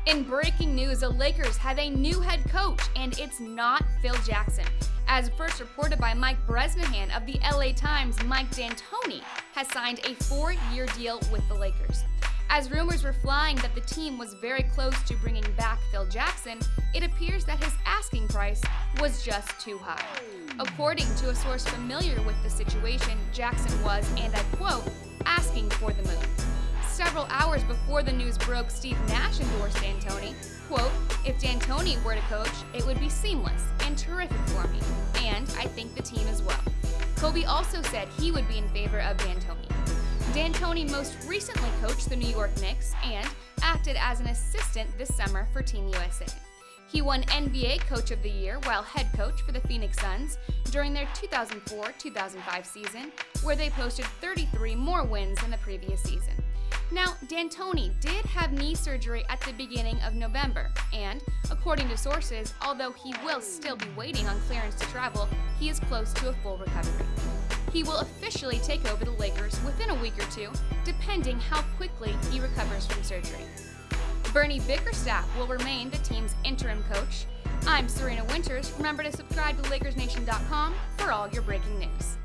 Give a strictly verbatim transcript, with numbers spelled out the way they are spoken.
In breaking news, the Lakers have a new head coach, and it's not Phil Jackson. As first reported by Mike Bresnahan of the L A Times, Mike D'Antoni has signed a four-year deal with the Lakers. As rumors were flying that the team was very close to bringing back Phil Jackson, it appears that his asking price was just too high. According to a source familiar with the situation, Jackson was, and I quote, asking for the moon. Several hours before the news broke, Steve Nash endorsed D'Antoni. Quote, if D'Antoni were to coach, it would be seamless and terrific for me, and I think the team as well. Kobe also said he would be in favor of D'Antoni. D'Antoni most recently coached the New York Knicks and acted as an assistant this summer for Team U S A. He won N B A Coach of the Year while head coach for the Phoenix Suns during their two thousand four two thousand five season, where they posted thirty-three more wins than the previous season. Now, D'Antoni did have knee surgery at the beginning of November, and, according to sources, although he will still be waiting on clearance to travel, he is close to a full recovery. He will officially take over the Lakers within a week or two, depending how quickly he recovers from surgery. Bernie Bickerstaff will remain the team's interim coach. I'm Serena Winters. Remember to subscribe to Lakers Nation dot com for all your breaking news.